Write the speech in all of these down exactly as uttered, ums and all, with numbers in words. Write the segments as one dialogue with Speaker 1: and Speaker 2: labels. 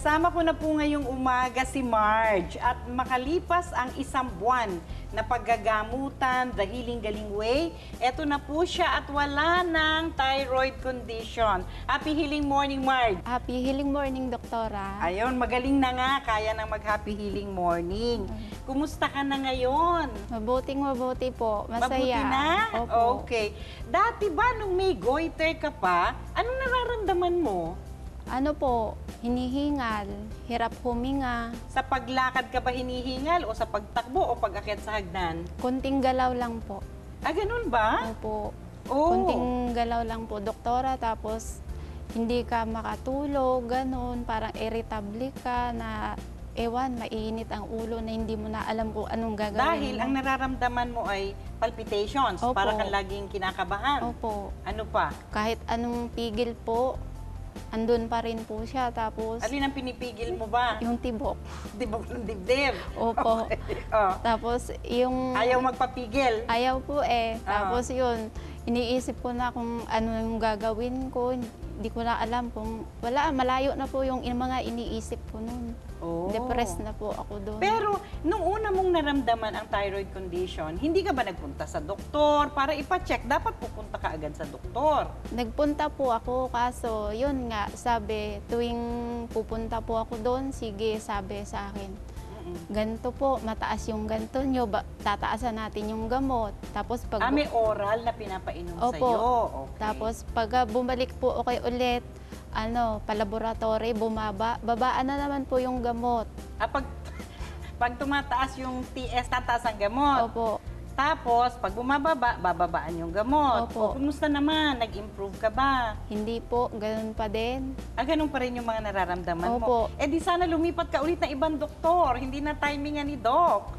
Speaker 1: Kasama ko na po ngayong umaga si Marge at makalipas ang isang buwan na paggagamutan, the Healing Galing Way, eto na po siya at wala ng thyroid condition. Happy healing morning, Marge!
Speaker 2: Happy healing morning, Doktora.
Speaker 1: Ayun, magaling na nga, kaya nang mag-happy healing morning. Kumusta ka na ngayon?
Speaker 2: Mabuting mabuti po. Masaya.
Speaker 1: Mabuti na?
Speaker 2: Opo.
Speaker 1: Okay. Dati ba nung may goiter ka pa, anong nararamdaman mo?
Speaker 2: Ano po, hinihingal, hirap huminga,
Speaker 1: Sa paglakad ka ba hinihingal o sa pagtakbo o pag-akyat sa hagdan?
Speaker 2: kunting galaw lang po.
Speaker 1: Ah, ganun ba?
Speaker 2: Opo,
Speaker 1: Oo.
Speaker 2: kunting galaw lang po, Doktora. Tapos, hindi ka makatulog, ganun. Parang irritable ka na, ewan, mainit ang ulo na hindi mo na alam kung anong gagawin
Speaker 1: Dahil
Speaker 2: mo.
Speaker 1: ang nararamdaman mo ay palpitations,
Speaker 2: Opo.
Speaker 1: para kang laging kinakabahan.
Speaker 2: Opo,
Speaker 1: Ano pa?
Speaker 2: kahit anong pigil po, andun pa rin po siya. Tapos,
Speaker 1: Alin ang pinipigil mo ba?
Speaker 2: yung tibok.
Speaker 1: Dibog ng dibdib.
Speaker 2: Opo.
Speaker 1: Okay. Oh.
Speaker 2: Tapos, yung...
Speaker 1: Ayaw magpapigil.
Speaker 2: Ayaw po eh.
Speaker 1: Oo.
Speaker 2: Tapos yun, iniisip ko na kung ano yung gagawin ko. Hindi ko na alam kung wala, malayo na po yung mga iniisip ko noon.
Speaker 1: Oh.
Speaker 2: Depressed na po ako doon.
Speaker 1: Pero, nung una mong naramdaman ang thyroid condition, hindi ka ba nagpunta sa doktor para ipa-check? Dapat pupunta ka agad sa doktor.
Speaker 2: Nagpunta po ako, kaso yun nga, sabi, tuwing pupunta po ako doon, sige, sabi sa akin,
Speaker 1: Mm-mm.
Speaker 2: ganito po, mataas yung ganito nyo, ba, tataasan natin yung gamot. Tapos pag...
Speaker 1: Ah, may oral na pinapainom
Speaker 2: Opo.
Speaker 1: sa'yo. Okay.
Speaker 2: Tapos pag ah, bumalik po okay ulit, ano, pa-laboratory, bumaba, babaan na naman po yung gamot.
Speaker 1: Ah, pag, pag tumataas yung T S, tataas ang gamot.
Speaker 2: Opo.
Speaker 1: Tapos, pag bumababa, bababaan yung gamot.
Speaker 2: Opo.
Speaker 1: O, kumusta naman? Nag-improve ka ba?
Speaker 2: Hindi po, ganun pa din.
Speaker 1: Ah, ganun pa rin yung mga nararamdaman mo.
Speaker 2: Opo.
Speaker 1: Eh, di sana lumipat ka ulit ng ibang doktor. Hindi na timingan ni Doc.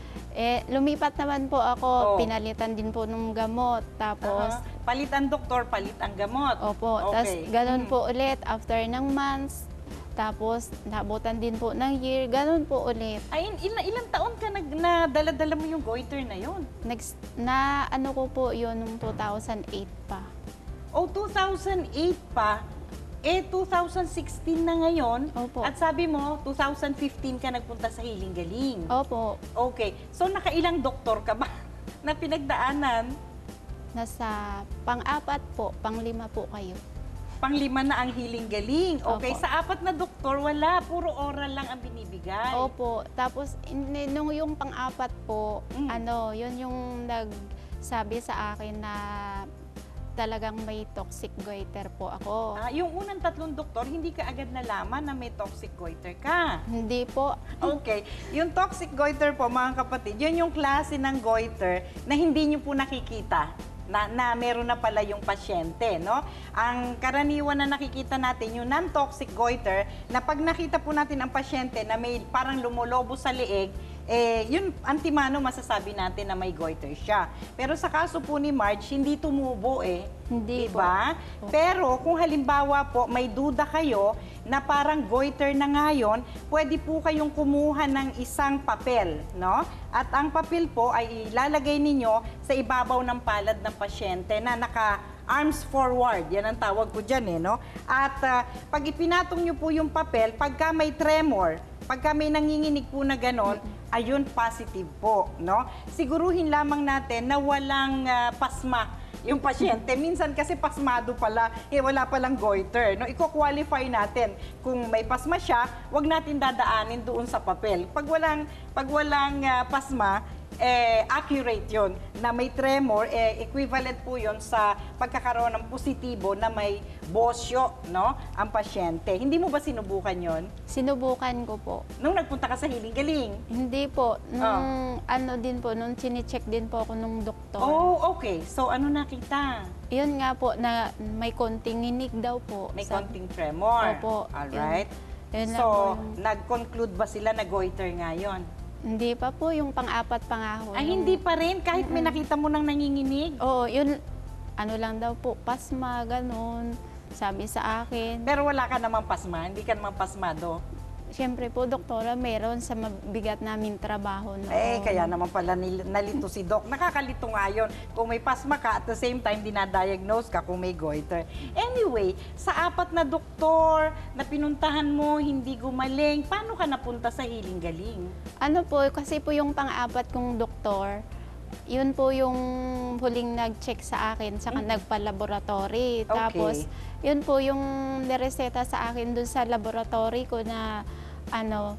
Speaker 2: Eh, lumipat naman po ako,
Speaker 1: Oh.
Speaker 2: pinalitan din po ng gamot. Tapos,
Speaker 1: Aha. Palit ang doktor, palit ang gamot.
Speaker 2: opo, tapos
Speaker 1: Okay.
Speaker 2: ganun
Speaker 1: Mm.
Speaker 2: po ulit, after ng months, tapos nabutan din po ng year, ganun po ulit.
Speaker 1: Ay, ilan, ilang taon ka nag, na dala-dala mo yung goiter na yun?
Speaker 2: Next, na ano ko po yun nung two thousand eight pa.
Speaker 1: O, two thousand eight pa, eh, two thousand sixteen na ngayon.
Speaker 2: Opo.
Speaker 1: At sabi mo, two thousand fifteen ka nagpunta sa Healing Galing.
Speaker 2: Opo,
Speaker 1: Okay. So, nakailang doktor ka ba na pinagdaanan?
Speaker 2: nasa pang-apat po, pang-lima po kayo.
Speaker 1: Panglima na ang Healing Galing. Okay,
Speaker 2: Opo.
Speaker 1: sa apat na doktor, wala. Puro oral lang ang binibigay.
Speaker 2: Opo, tapos in- nung yung pang-apat po,
Speaker 1: Mm.
Speaker 2: ano, yun yung nagsabi sa akin na talagang may toxic goiter po ako.
Speaker 1: Ah, yung unang tatlong doktor, hindi ka agad nalaman na may toxic goiter ka.
Speaker 2: Hindi po.
Speaker 1: Okay. Yung toxic goiter po, mga kapatid, yun yung klase ng goiter na hindi nyo po nakikita. Na, na meron na pala yung pasyente, no? Ang karaniwan na nakikita natin, yung non-toxic goiter, na pag nakita po natin ang pasyente na may parang lumolobo sa leeg, eh, yun, antimano masasabi natin na may goiter siya. Pero sa kaso po ni Marge, hindi tumubo eh.
Speaker 2: Hindi
Speaker 1: Diba?
Speaker 2: po.
Speaker 1: Pero kung halimbawa po may duda kayo na parang goiter na ngayon, pwede po kayong kumuha ng isang papel, no? At ang papel po ay ilalagay ninyo sa ibabaw ng palad ng pasyente na naka arms forward, yan ang tawag ko dyan eh, no? At ah, pag ipinatong nyo po yung papel, pagka may tremor, pagka may nanginginig po na ganon, ayun, positive po, no? Siguruhin lamang natin na walang ah, pasma yung pasyente. Minsan kasi pasmado pala, eh wala palang goiter. No? Iko-qualify natin. Kung may pasma siya, wag natin dadaanin doon sa papel. Pag walang, pag walang ah, pasma, eh, accurate yon na may tremor, eh, equivalent po yon sa pagkakaroon ng positibo na may bosyo, no, ang pasyente. Hindi mo ba sinubukan yon
Speaker 2: Sinubukan ko po.
Speaker 1: nung nagpunta ka sa Healing Galing?
Speaker 2: Hindi po. Nung ano din po, nung chinecheck din po ako nung doktor.
Speaker 1: Oh, okay. So, ano nakita?
Speaker 2: Yun nga po, na may konting nginig daw po.
Speaker 1: May
Speaker 2: Sabi-
Speaker 1: konting tremor.
Speaker 2: Opo.
Speaker 1: Alright.
Speaker 2: Yun lang
Speaker 1: So,
Speaker 2: po yung-
Speaker 1: nag-conclude ba sila na goiter nga yun?
Speaker 2: Hindi pa po, yung pang-apat pa nga ho.
Speaker 1: Ay,
Speaker 2: Nung-
Speaker 1: hindi pa rin? Kahit may nakita mo nang nanginginig?
Speaker 2: Oo, yun, ano lang daw po, pasma, ganun. Sabi sa akin.
Speaker 1: Pero wala ka namang pasma? Hindi ka namang pasmado?
Speaker 2: Siyempre po, doktora, meron sa mabigat namin trabaho noon.
Speaker 1: Eh, kaya naman pala nil- nalito si Doc. Nakakalito nga yun. Kung may pasma ka, at the same time, dinadiagnose ka kung may goiter. Anyway, sa apat na doktor na pinuntahan mo, hindi gumaling, paano ka napunta sa Healing Galing?
Speaker 2: Ano po, kasi po yung pang-apat kong doktor, yun po yung huling nag-check sa akin, saka
Speaker 1: Mm.
Speaker 2: nagpa-laboratory.
Speaker 1: Okay.
Speaker 2: Tapos, yun po yung nireseta sa akin dun sa laboratory ko na ano,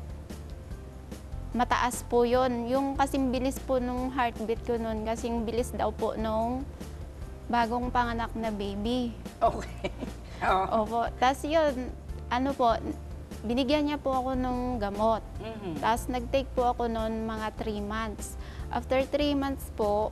Speaker 2: mataas po yun. Yung kasing bilis po nung heartbeat ko nun, kasing bilis daw po nung bagong panganak na baby.
Speaker 1: Okay. Oo.
Speaker 2: Opo. Tapos yun, ano po, binigyan niya po ako nung gamot.
Speaker 1: Mhm.
Speaker 2: Tapos nag-take po ako noon mga three months. After three months po,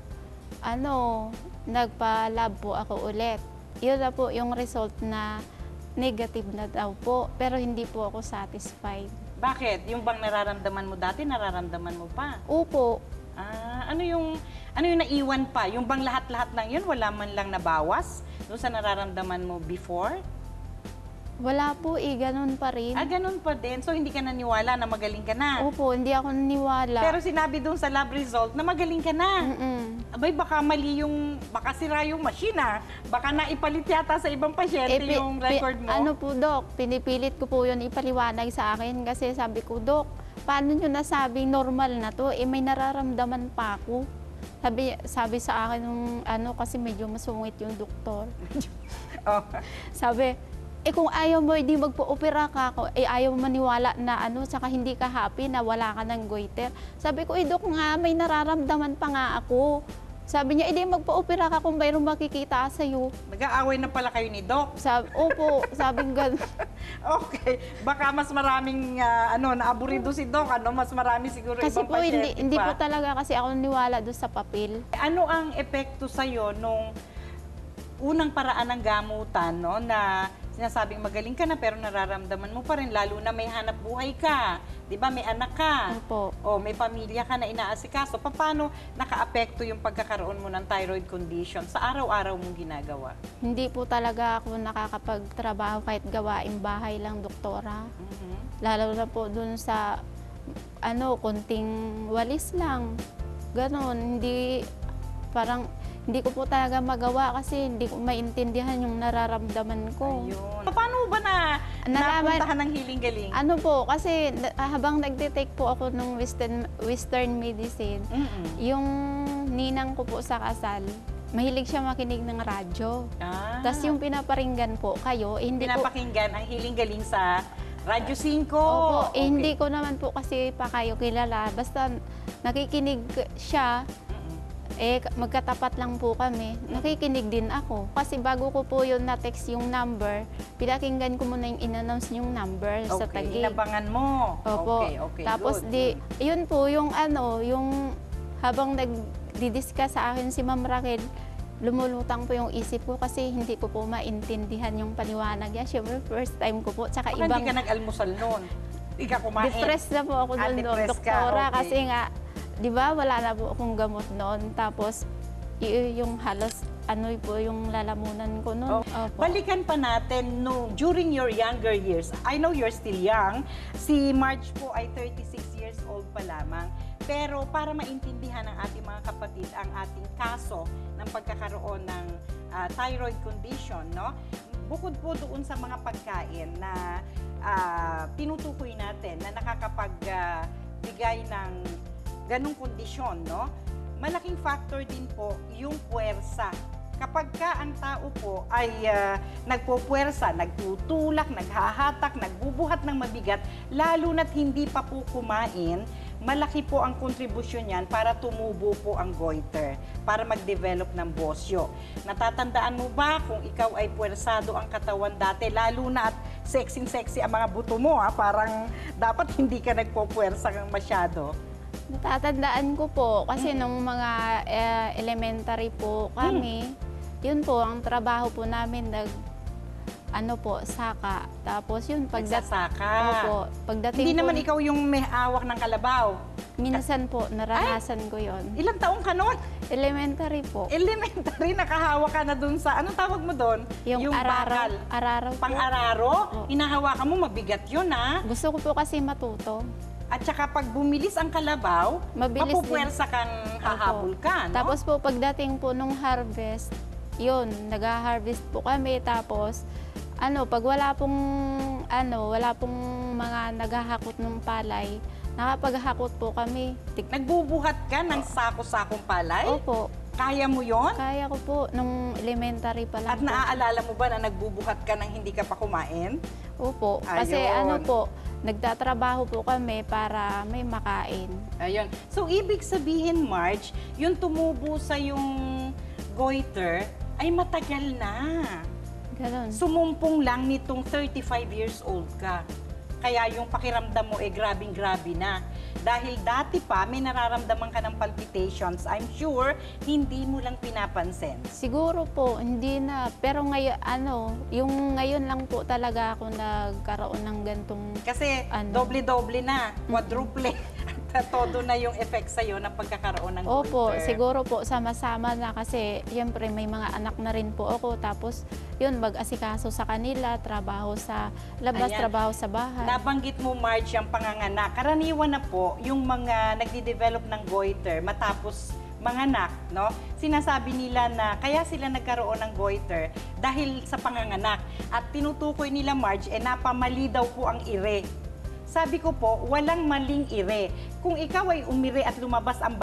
Speaker 2: ano, nagpa-lab po ako ulit. Yun na po yung result na negative na daw po, pero hindi po ako satisfied.
Speaker 1: Bakit? Yung bang nararamdaman mo dati, nararamdaman mo pa?
Speaker 2: Opo,
Speaker 1: Ah, ano yung ano yung naiwan pa? Yung bang lahat-lahat ng yun wala man lang nabawas doon sa nararamdaman mo before?
Speaker 2: wala po eh, ganun pa rin.
Speaker 1: Ah, ganun pa din. So hindi ka naniwala na magaling ka na.
Speaker 2: Opo, hindi ako naniwala.
Speaker 1: Pero sinabi doon sa lab result na magaling ka na.
Speaker 2: Mm-mm.
Speaker 1: Abay, baka mali yung, baka sira yung machine ah. Baka naipalit yata sa ibang pasyente
Speaker 2: Eh, pi-
Speaker 1: yung
Speaker 2: pi-
Speaker 1: record mo.
Speaker 2: Ano po, Dok, pinipilit ko po yun ipaliwanag sa akin kasi sabi ko, Dok, paano nyo nasabing normal na to? Eh, may nararamdaman pa ako. Sabi, sabi sa akin nung ano, kasi medyo masungit yung doktor.
Speaker 1: Oh.
Speaker 2: Sabi, eh kung ayaw mo, hindi magpo-opera ka, ako, eh ayaw mo maniwala na ano, saka hindi ka happy na wala ka ng goiter. Sabi ko, eh Dok nga, may nararamdaman pa nga ako. Sabi niya, edi magpa-opera ka kung mayroong makikita sa'yo.
Speaker 1: Nag-aaway na pala kayo ni Doc.
Speaker 2: Sabi, opo, sabi gano'n.
Speaker 1: Okay. Baka mas maraming ah, ano, naaburido si Doc, ano, mas marami siguro
Speaker 2: Kasi
Speaker 1: ibang
Speaker 2: po,
Speaker 1: pasyente
Speaker 2: hindi, hindi po
Speaker 1: pa.
Speaker 2: talaga kasi ako niwala doon sa papel.
Speaker 1: Ano ang epekto sa'yo nung unang paraan ng gamutan, no, na sinasabing magaling ka na pero nararamdaman mo pa rin, lalo na may hanap buhay ka, di ba, may anak ka,
Speaker 2: Opo.
Speaker 1: o may pamilya ka na inaasikaso, paano nakaapekto yung pagkakaroon mo ng thyroid condition sa araw-araw mong ginagawa?
Speaker 2: Hindi po talaga ako nakakapagtrabaho kahit gawaing bahay lang, doktora.
Speaker 1: Mhm.
Speaker 2: Lalo na po doon sa, ano, konting walis lang. Ganon, hindi, parang, hindi ko po talaga magawa kasi hindi ko maintindihan yung nararamdaman ko.
Speaker 1: Ayun. Paano ba na
Speaker 2: Nalaman-
Speaker 1: napuntahan ng Healing Galing?
Speaker 2: Ano po, kasi na- habang nagtitake po ako ng western, western medicine,
Speaker 1: Mm-mm.
Speaker 2: yung ninang ko po sa kasal, mahilig siya makinig ng radyo.
Speaker 1: Ah.
Speaker 2: Tapos yung pinaparinggan po kayo, eh, hindi ko...
Speaker 1: pinapakinggan ang Healing Galing sa Radyo cinco.
Speaker 2: Opo,
Speaker 1: Okay.
Speaker 2: eh, hindi ko naman po kasi pa kayo kilala. Basta nakikinig siya,
Speaker 1: Mm-mm.
Speaker 2: eh magkatapat lang po kami. Nakikinig din ako. Kasi bago ko po yun na-text yung number, pinakinggan ko muna yung in-announce yung number sa
Speaker 1: Okay,
Speaker 2: tagig.
Speaker 1: inabangan mo.
Speaker 2: Opo.
Speaker 1: Okay, okay,
Speaker 2: Tapos
Speaker 1: good.
Speaker 2: di, yun po yung ano, yung habang nag-discuss sa akin si Ma'am Raquel, lumulutang po yung isip ko kasi hindi ko po maintindihan yung paliwanag niya. Siyempre, first time ko po. Tsaka
Speaker 1: Baka
Speaker 2: ibang
Speaker 1: hindi ka nag-almusal noon. Hindi ka kumain.
Speaker 2: depressed na po ako
Speaker 1: Ah,
Speaker 2: doon,
Speaker 1: depressed ka,
Speaker 2: doktora.
Speaker 1: okay.
Speaker 2: Kasi nga, di ba, wala na po akong gamot noon. Tapos, y- yung halos, ano po yung lalamunan ko noon.
Speaker 1: Oh,
Speaker 2: Opo.
Speaker 1: balikan pa natin no, during your younger years. I know you're still young. Si March po ay thirty-six years old pa lamang. Pero para maintindihan ng ating mga kapatid ang ating kaso ng pagkakaroon ng ah, thyroid condition, no? Bukod po doon sa mga pagkain na ah, tinutukoy natin na nakakapagbigay ng ganong kondisyon, no? Malaking factor din po yung puwersa. Kapag ka ang tao po ay uh, nagpupuwersa, nagtutulak, naghahatak, nagbubuhat ng mabigat, lalo na't hindi pa po kumain, malaki po ang kontribusyon niyan para tumubo po ang goiter, para mag-develop ng bosyo. Natatandaan mo ba kung ikaw ay puwersado ang katawan dati, lalo na at sexy-sexy ang mga buto mo, ha? Parang dapat hindi ka nagpupuwersa kang masyado.
Speaker 2: Natatandaan ko po, kasi nung mga eh, elementary po kami, yun po, ang trabaho po namin, nag, ano po, saka. Tapos yun, pagdat
Speaker 1: Nagsasaka.
Speaker 2: Opo, pagdating
Speaker 1: Hindi
Speaker 2: po,
Speaker 1: naman ikaw yung may hawak ng kalabaw.
Speaker 2: minsan po, naranasan ko yon.
Speaker 1: Ilang taong ka nun?
Speaker 2: Elementary po.
Speaker 1: Elementary, nakahawak ka na dun sa, anong tawag mo dun?
Speaker 2: Yung, araraw,
Speaker 1: bakal.
Speaker 2: araraw po.
Speaker 1: Pang-araro?
Speaker 2: Oo.
Speaker 1: Hinahawakan mo, mabigat yun ha.
Speaker 2: Gusto ko po kasi matuto.
Speaker 1: At saka pag bumilis ang kalabaw,
Speaker 2: Mabilis din.
Speaker 1: mapupwersa kang hahabol ka, no?
Speaker 2: Tapos po, pagdating po nung harvest, yun, nag-harvest po kami. Tapos, ano, pag wala pong, ano, wala pong mga naghahakot ng palay, nakapaghakot po kami. Tik-
Speaker 1: Nagbubuhat ka ng sako-sakong palay?
Speaker 2: Opo,
Speaker 1: Kaya mo yon?
Speaker 2: kaya ko po nung elementary pa lang
Speaker 1: At
Speaker 2: po.
Speaker 1: naaalala mo ba na nagbubuhat ka ng hindi ka pa kumain?
Speaker 2: Opo, kasi
Speaker 1: Ayun.
Speaker 2: ano po, nagtatrabaho po kami para may makain.
Speaker 1: Ayun. So, ibig sabihin, Marge, yung tumubo sa yung goiter ay matagal na.
Speaker 2: Ganon.
Speaker 1: Sumumpong lang nitong thirty-five years old ka. Kaya yung pakiramdam mo, eh, grabing-grabe na. Dahil dati pa, may nararamdaman ka ng palpitations. I'm sure, hindi mo lang pinapansin.
Speaker 2: Siguro po, hindi na. Pero ngayon, ano, yung ngayon lang po talaga ako nagkaroon ng gantong...
Speaker 1: Kasi
Speaker 2: Ano?
Speaker 1: doble-doble na, quadruple. At todo na yung effect sa'yo ng pagkakaroon ng
Speaker 2: Opo,
Speaker 1: goiter.
Speaker 2: siguro po sama-sama na kasi siyempre may mga anak na rin po ako. Tapos yun, mag-asikaso sa kanila, trabaho sa labas,
Speaker 1: Ayan.
Speaker 2: trabaho sa bahay.
Speaker 1: Nabanggit mo, Marge, ang panganganak. Karaniwan na po yung mga nagdi-develop ng goiter matapos manganak, no? Sinasabi nila na kaya sila nagkaroon ng goiter dahil sa panganganak. At tinutukoy nila, Marge, eh napamali daw po ang ire. Sabi ko po, walang maling ire. Kung ikaw ay umire at lumabas ang